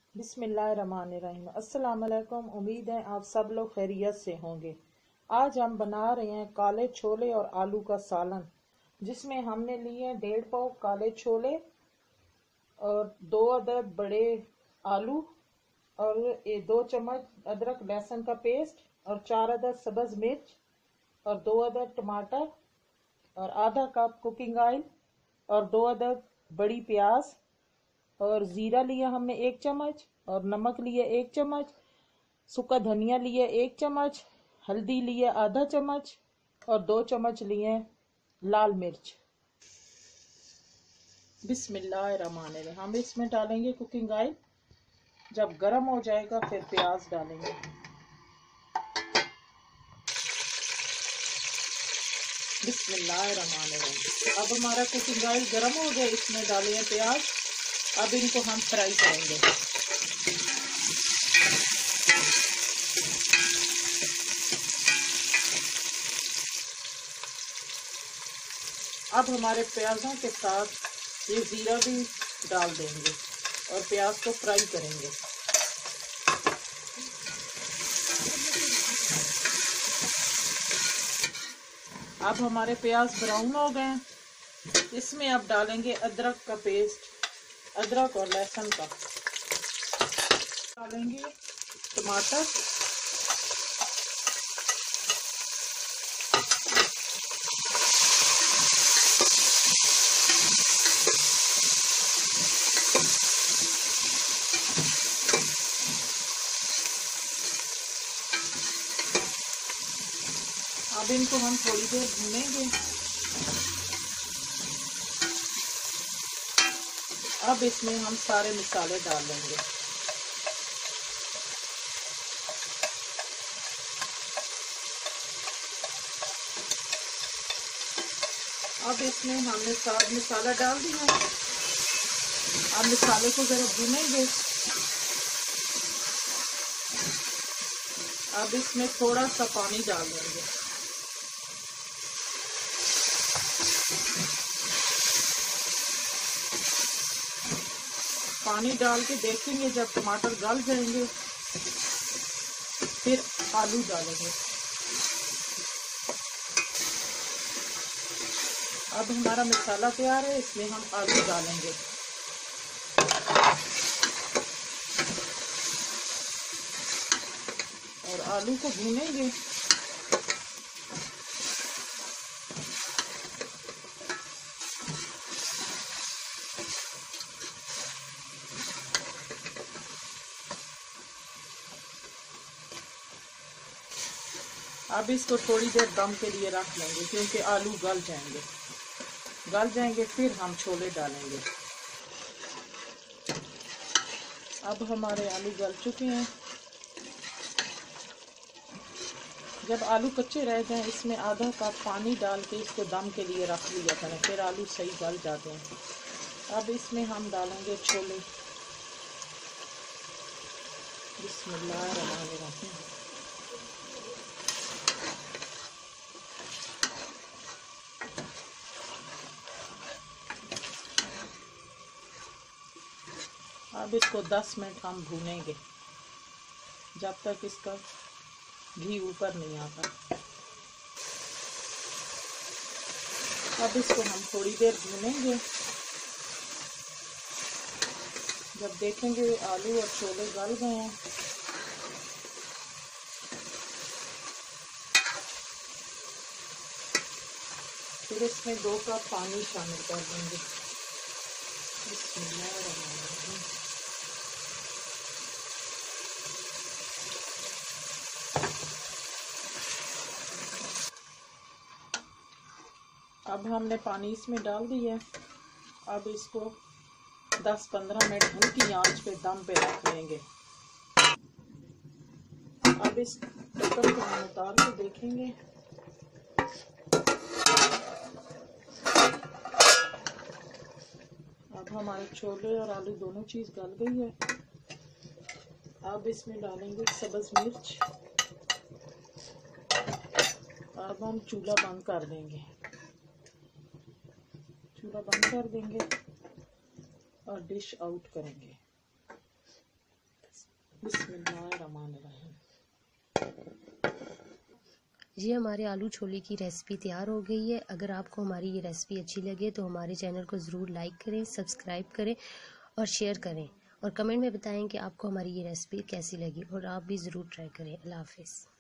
बिस्मिल्लाहिर्रहमानिर्रहीम। अस्सलाम वालेकुम। उम्मीद है आप सब लोग खैरियत से होंगे। आज हम बना रहे हैं काले छोले और आलू का सालन, जिसमें हमने लिए 1.5 पाव काले छोले और 2 अदद बड़े आलू और 2 चम्मच अदरक लहसुन का पेस्ट और 4 अदद सब्ज मिर्च और 2 अदद टमाटर और आधा कप कुकिंग ऑयल और 2 अदद बड़ी प्याज और जीरा लिया हमने 1 चम्मच और नमक लिए 1 चम्मच, सूखा धनिया लिए 1 चम्मच, हल्दी लिए आधा चम्मच और 2 चम्मच लिए लाल मिर्च। बिस्मिल्लाहिर्रहमानिर्रहीम। हम इसमें डालेंगे कुकिंग ऑयल। जब गर्म हो जाएगा फिर प्याज डालेंगे। बिस्मिल्लाहिर्रहमानिर्रहीम। अब हमारा कुकिंग ऑयल गर्म हो गया, इसमें डाले हैं प्याज। अब इनको हम फ्राई करेंगे। अब हमारे प्याजों के साथ ये जीरा भी डाल देंगे और प्याज को फ्राई करेंगे। अब हमारे प्याज ब्राउन हो गए, इसमें अब डालेंगे अदरक का पेस्ट, अदरक और लहसुन का। डालेंगे टमाटर, अब इनको हम थोड़ी देर भूनेंगे। अब इसमें हम सारे मसाले डाल देंगे। अब इसमें हमने सारा मसाला डाल दिया। अब मसाले को जरा भूनेंगे। अब इसमें थोड़ा सा पानी डाल देंगे। पानी डाल के देखेंगे, जब टमाटर गल जाएंगे फिर आलू डालेंगे। अब हमारा मसाला तैयार है, इसमें हम आलू डालेंगे। और आलू को भूनेंगे। अब इसको थोड़ी देर दम के लिए रख लेंगे, क्योंकि आलू गल जाएंगे फिर हम छोले डालेंगे। अब हमारे आलू गल चुके हैं। जब आलू कच्चे रह जाएं, इसमें आधा कप पानी डाल के इसको दम के लिए रख लिया करें, फिर आलू सही गल जाते हैं। अब इसमें हम डालेंगे छोले। बिस्मिल्लाहिर्रहमानिर्रहीम। अब इसको 10 मिनट हम भूनेंगे, जब तक इसका घी ऊपर नहीं आता। अब इसको हम थोड़ी देर भूनेंगे। जब देखेंगे आलू और छोले गल गए हैं, फिर इसमें 2 कप पानी शामिल कर देंगे। अब हमने पानी इसमें डाल दिया। अब इसको 10-15 मिनट हल्की आंच पे दम पे रख लेंगे। अब इस ढक्कन को हम उतार के देखेंगे। अब हमारे छोले और आलू दोनों चीज गल गई है। अब इसमें डालेंगे सब्ज मिर्च। अब हम चूल्हा बंद कर देंगे। चूल्हा बंद कर देंगे और डिश आउट करेंगे। बिस्मिल्लाहिर्रहमानिर्रहीम। ये हमारे आलू छोले की रेसिपी तैयार हो गई है। अगर आपको हमारी ये रेसिपी अच्छी लगे तो हमारे चैनल को ज़रूर लाइक करें, सब्सक्राइब करें और शेयर करें, और कमेंट में बताएं कि आपको हमारी ये रेसिपी कैसी लगी, और आप भी ज़रूर ट्राई करें। अल्लाह हाफ़िज़।